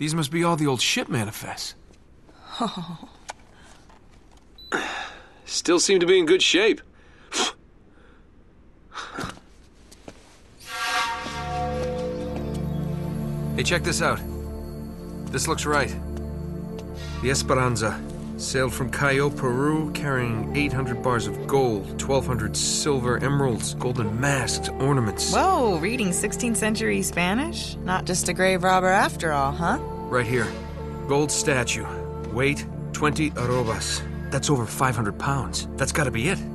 These must be all the old ship manifests. Oh. Still seem to be in good shape. Hey, check this out. This looks right. The Esperanza sailed from Callao, Peru, carrying 800 bars of gold, 1,200 silver emeralds, golden masks, ornaments. Whoa, reading 16th century Spanish? Not just a grave robber after all, huh? Right here. Gold statue. Weight, 20 arrobas. That's over 500 pounds. That's gotta be it.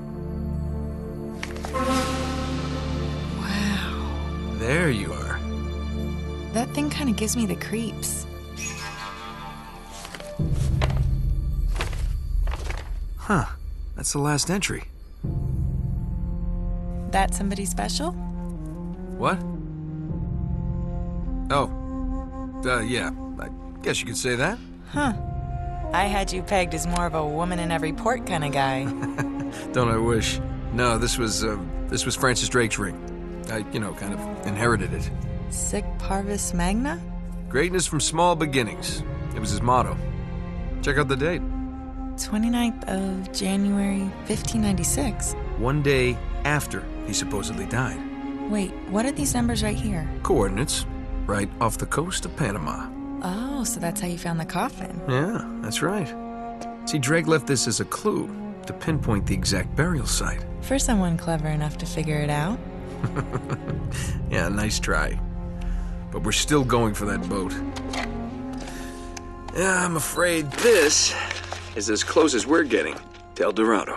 Wow. There you are. That thing kind of gives me the creeps. Huh. That's the last entry. That somebody special? What? Oh. Yeah. I guess you could say that. Huh. I had you pegged as more of a woman in every port kind of guy. Don't I wish? No, this was Francis Drake's ring. I, kind of inherited it. Sic Parvis Magna? Greatness from small beginnings. It was his motto. Check out the date. 29th of January, 1596. One day after he supposedly died. Wait, what are these numbers right here? Coordinates, right off the coast of Panama. Oh, so that's how you found the coffin. Yeah, that's right. See, Drake left this as a clue to pinpoint the exact burial site. For someone clever enough to figure it out. Yeah, nice try. But we're still going for that boat. Yeah, I'm afraid this is as close as we're getting to El Dorado.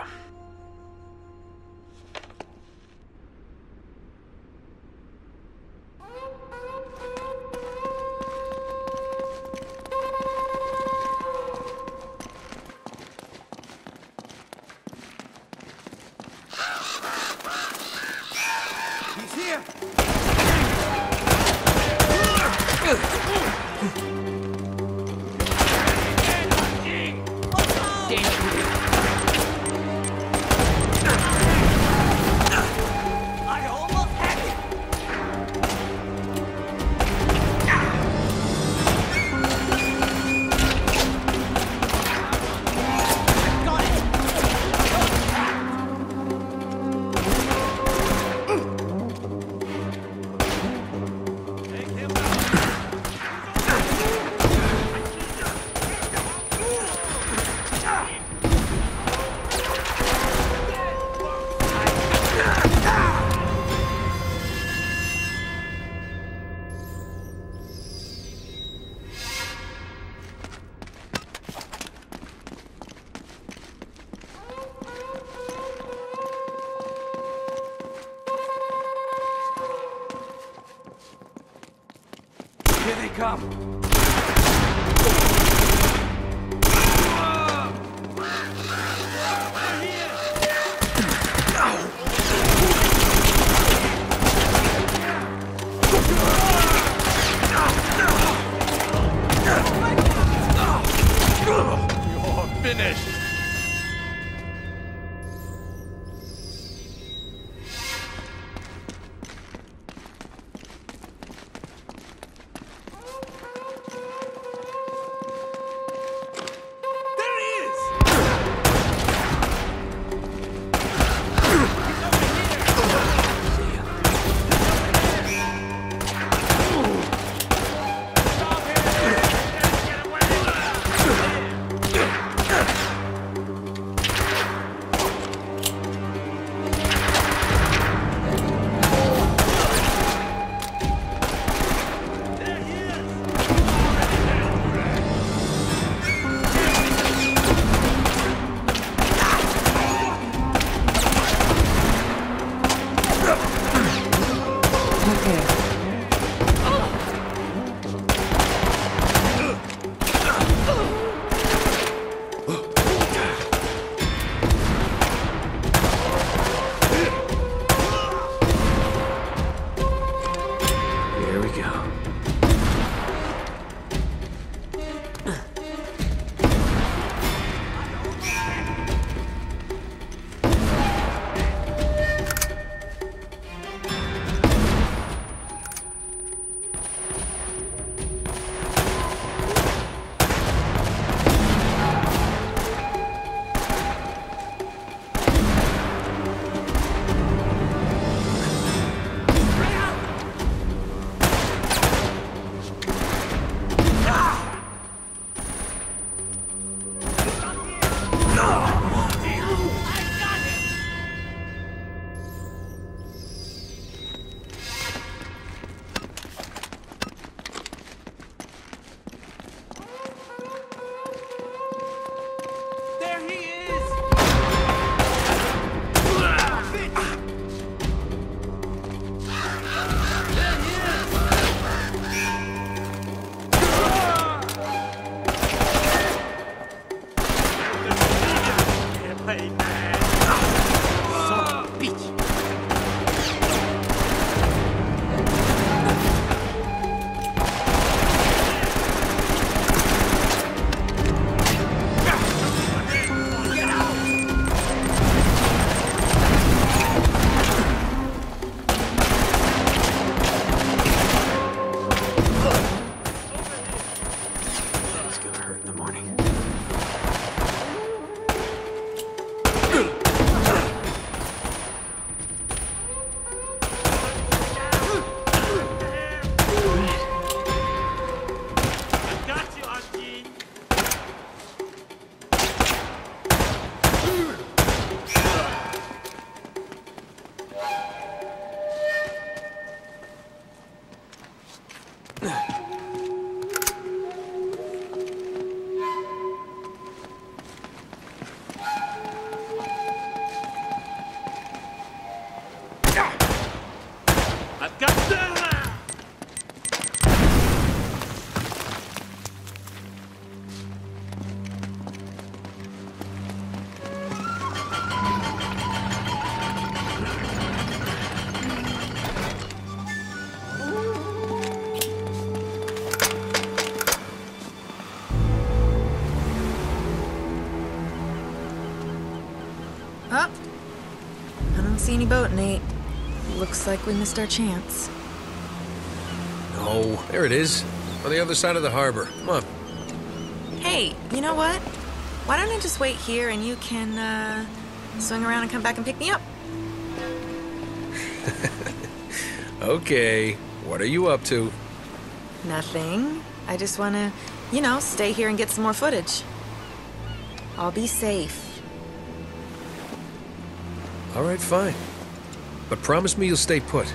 He's here! I almost had it! Got it! Take him out! Here they come! You're finished! I've got them! Oh, I don't see any boat, Nate. Looks like we missed our chance. No, there it is. On the other side of the harbor. Come on. Hey, you know what? Why don't I just wait here and you can, swing around and come back and pick me up? Okay, what are you up to? Nothing. I just wanna, stay here and get some more footage. I'll be safe. All right, fine. But promise me you'll stay put.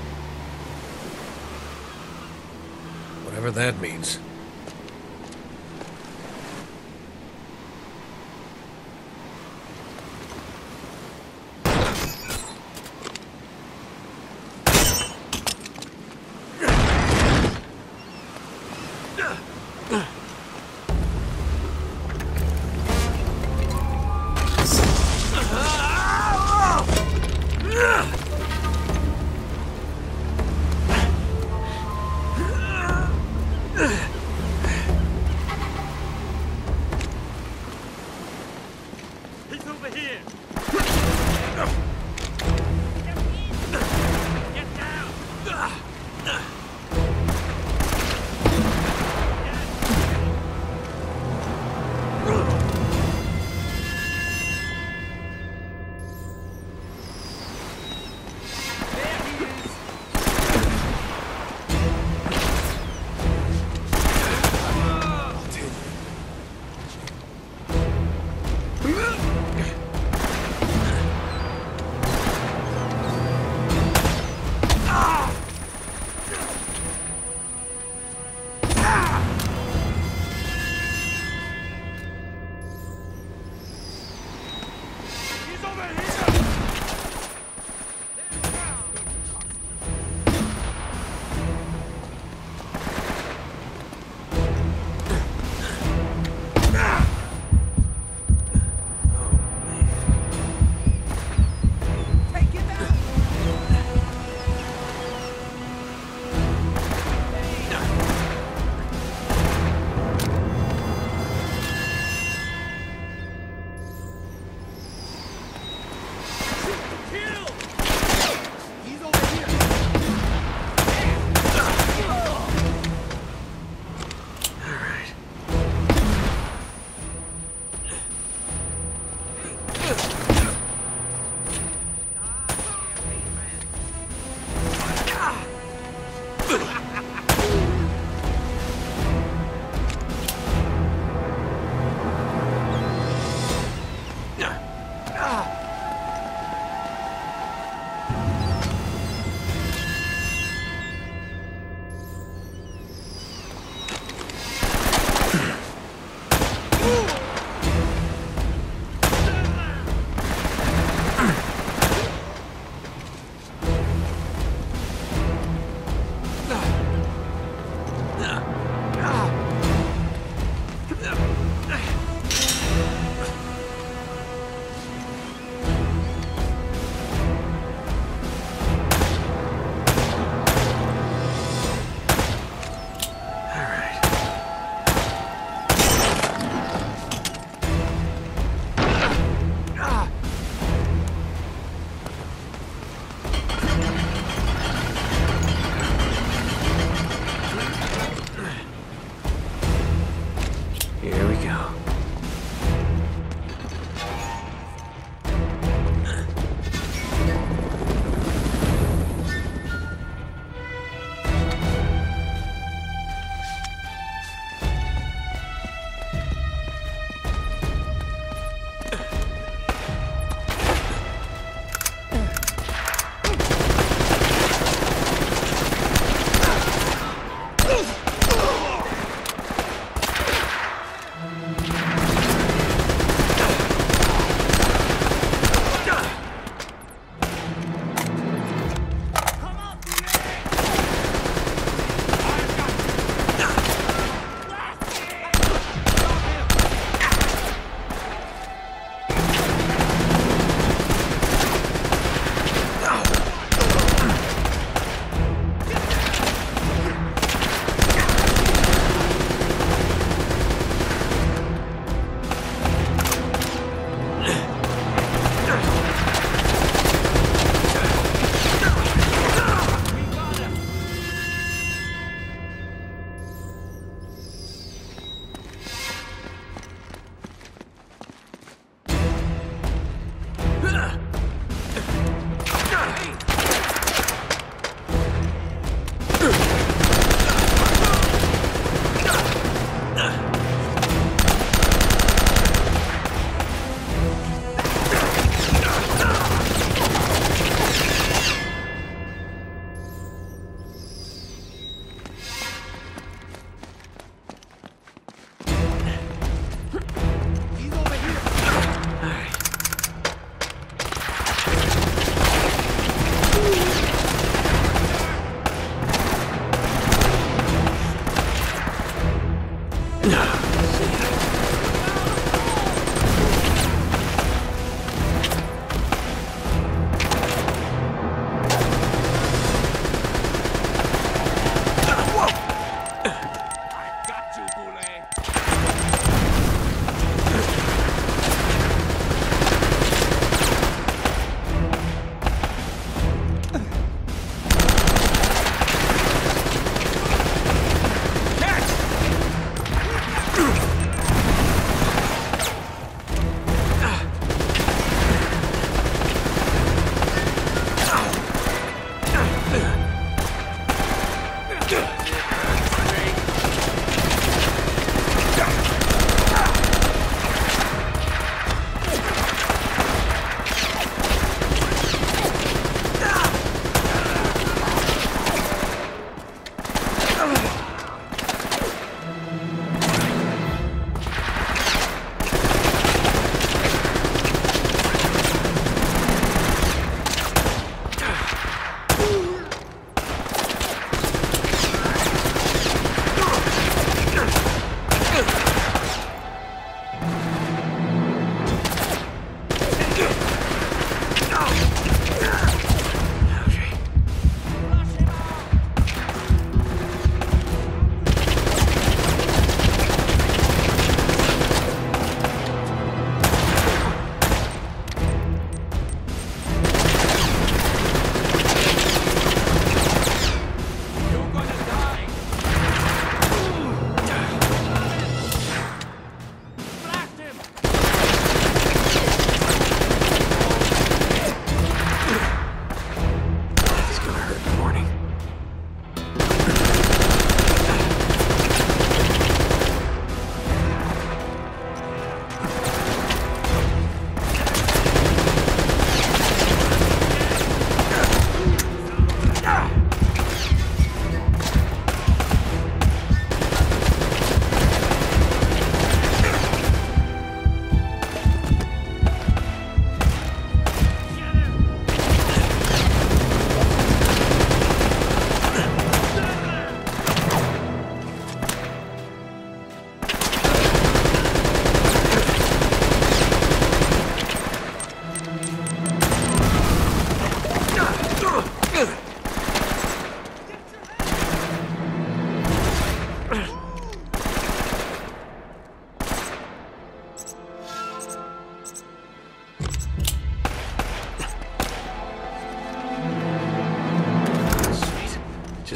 Whatever that means.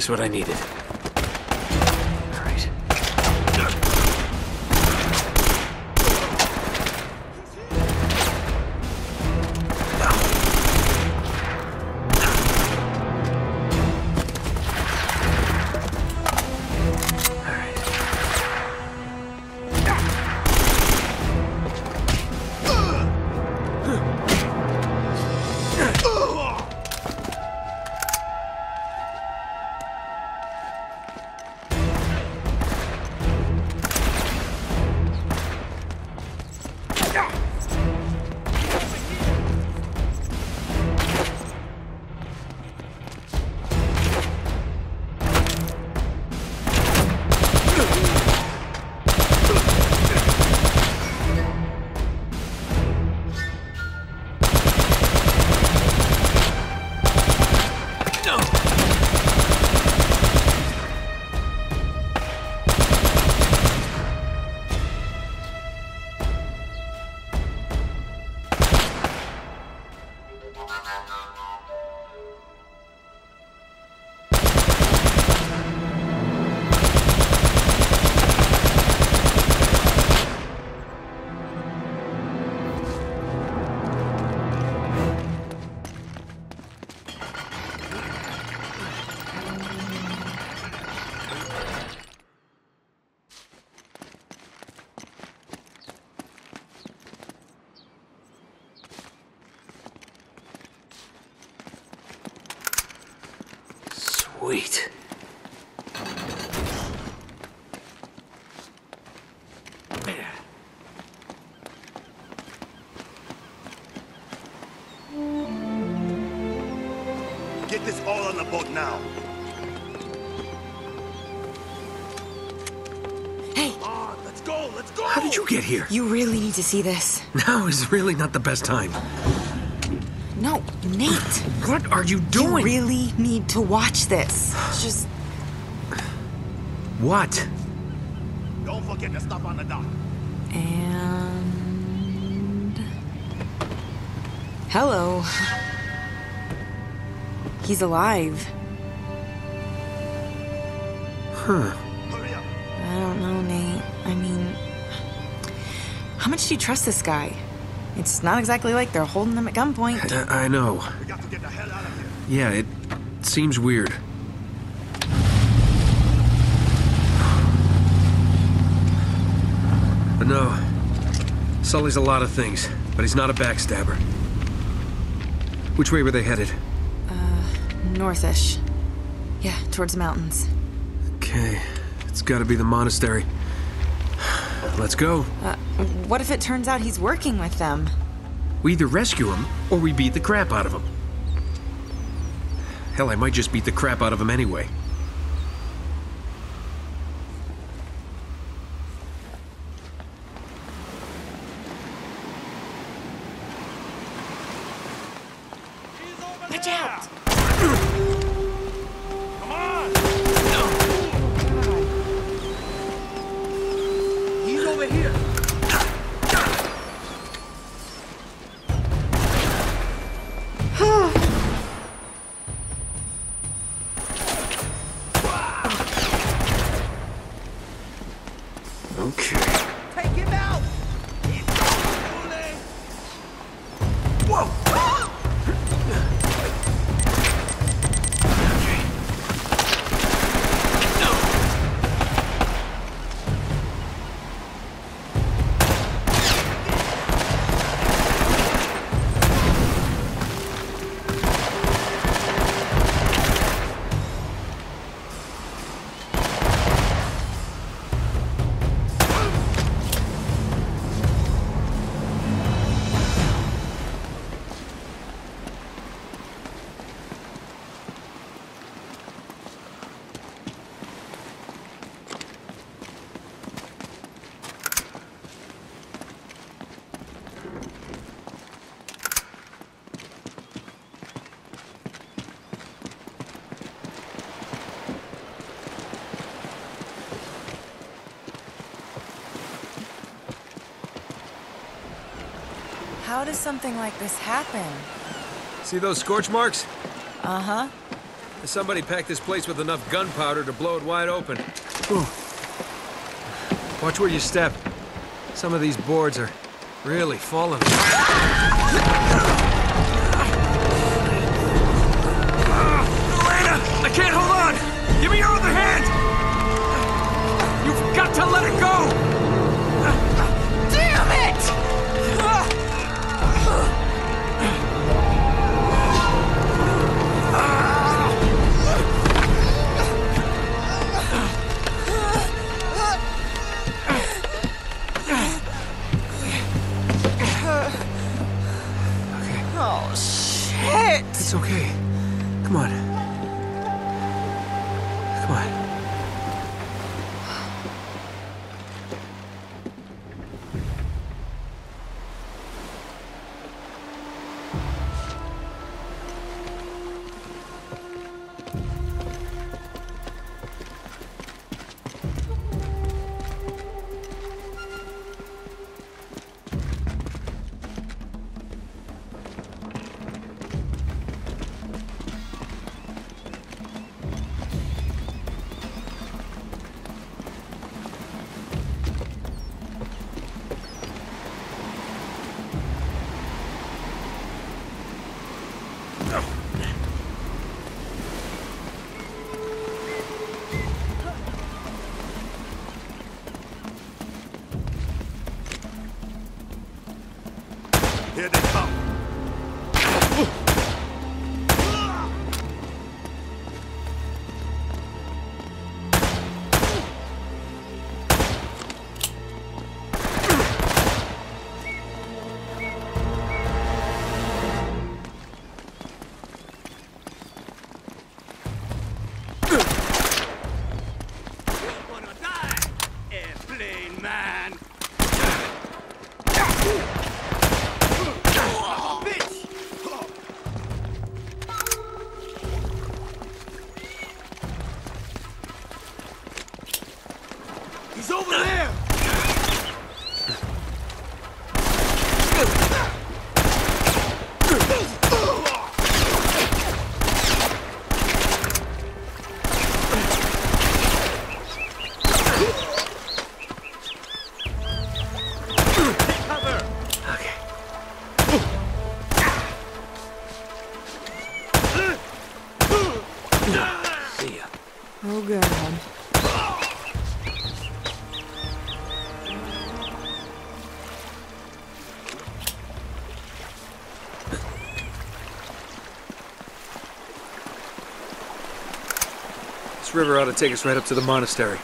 Just what I needed. All right. Sweet. Get this all on the boat now. Hey, Let's go, let's go! How did you get here? you really need to see this. Now is really not the best time. No, Nate. What are you doing? You really need to watch this. Just... What? Don't forget the stuff on the dock. And... Hello. He's alive. Huh. Hurry up. I don't know, Nate. I mean... How much do you trust this guy? It's not exactly like they're holding him at gunpoint. I know. We got to get the hell out of here. Yeah, it seems weird. But no, Sully's a lot of things, but he's not a backstabber. Which way were they headed? Northish. Yeah, towards the mountains. Okay, it's gotta be the monastery. Let's go. What if it turns out he's working with them? We either rescue him, or we beat the crap out of him. Hell, I might just beat the crap out of him anyway. Watch out! Come on! He's over here. Okay. Take him out. He's pulling! Whoa! How does something like this happen? See those scorch marks? Uh-huh. Somebody packed this place with enough gunpowder to blow it wide open. Ooh. Watch where you step. Some of these boards are really falling. I can't hold on! Give me your other hand! You've got to let it go! Damn it! Oh, shit! It's okay. Come on. Come on. Here they come. You're gonna die, airplane man. He's over there! Take cover! Okay. See ya. Oh, God. This river ought to take us right up to the monastery.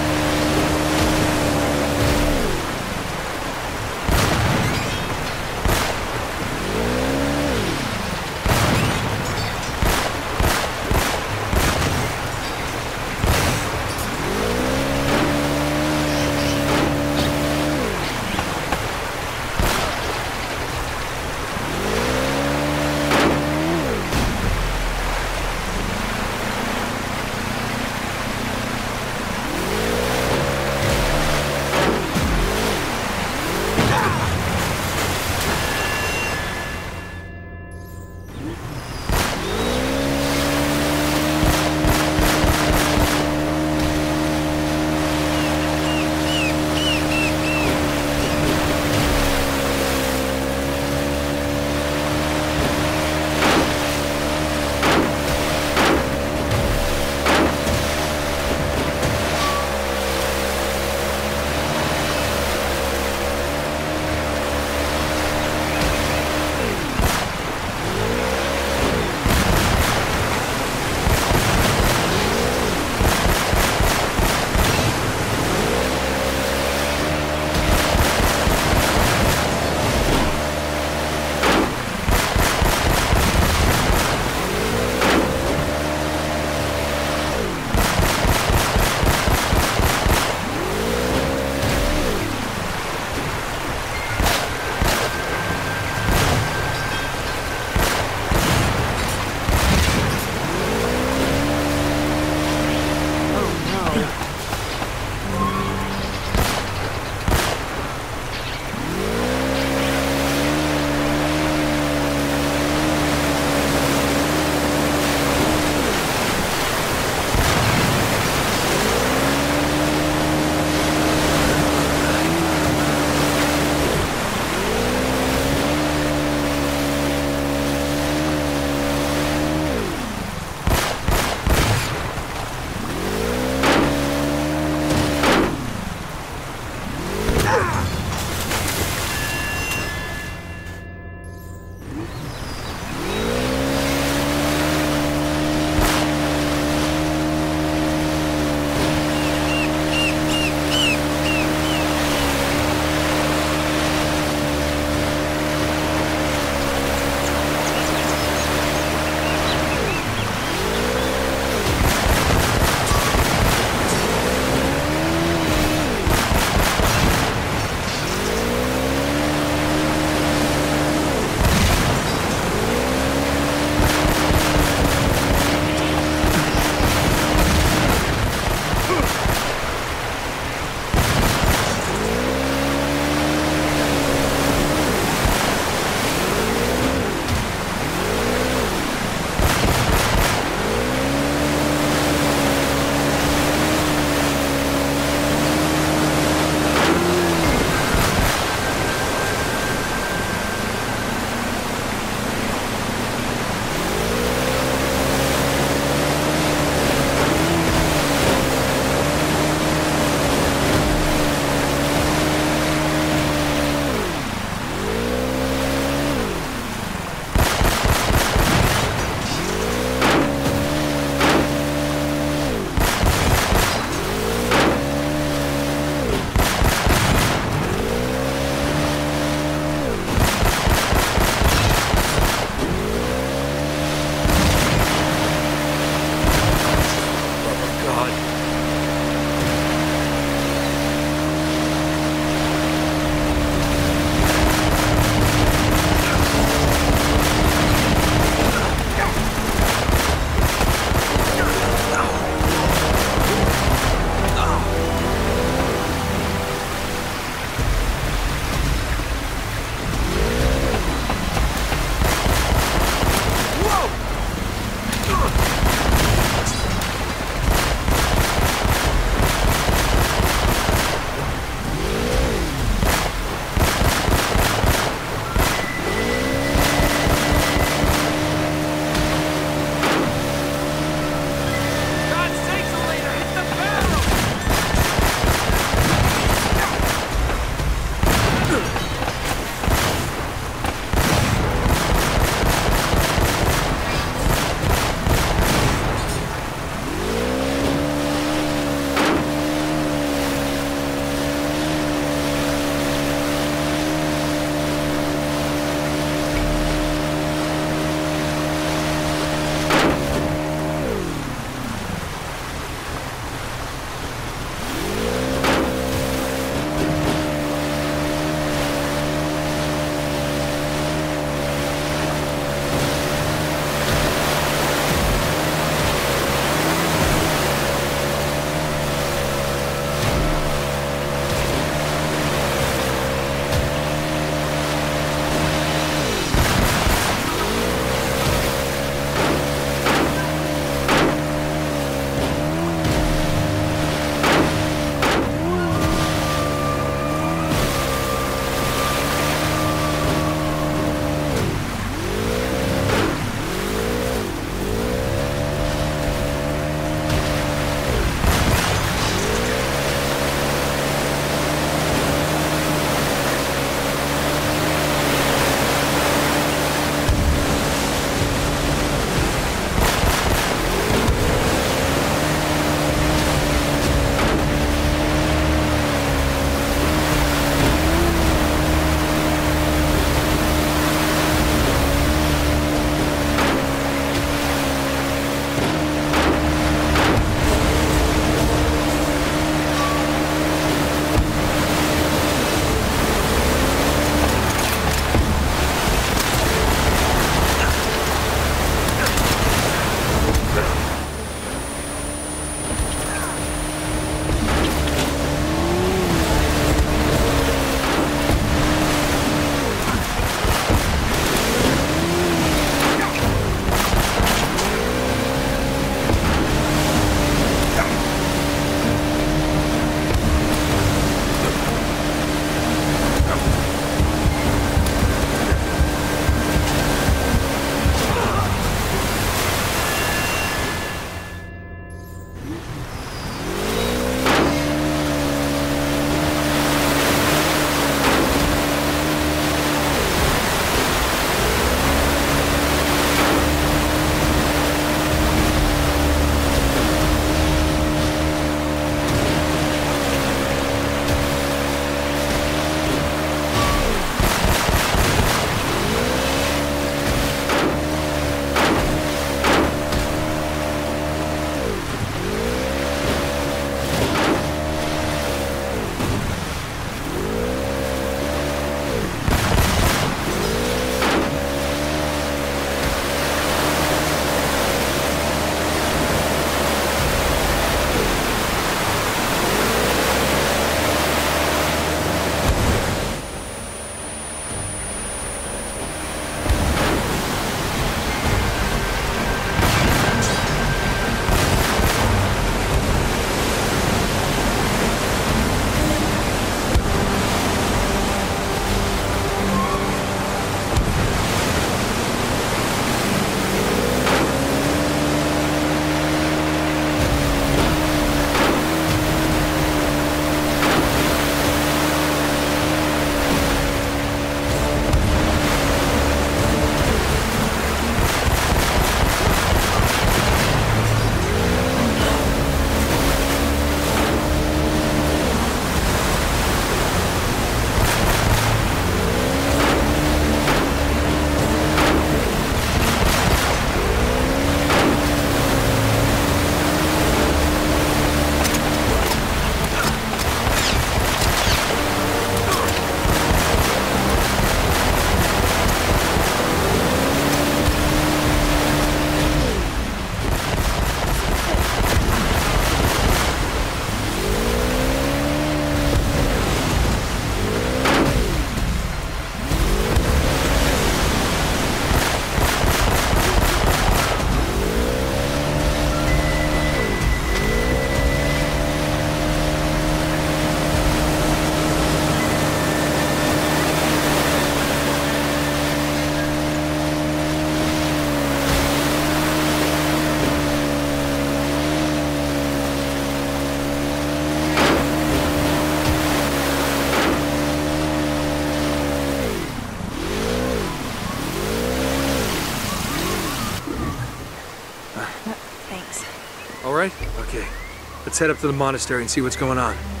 Thanks. All right? Okay. Let's head up to the monastery and see what's going on.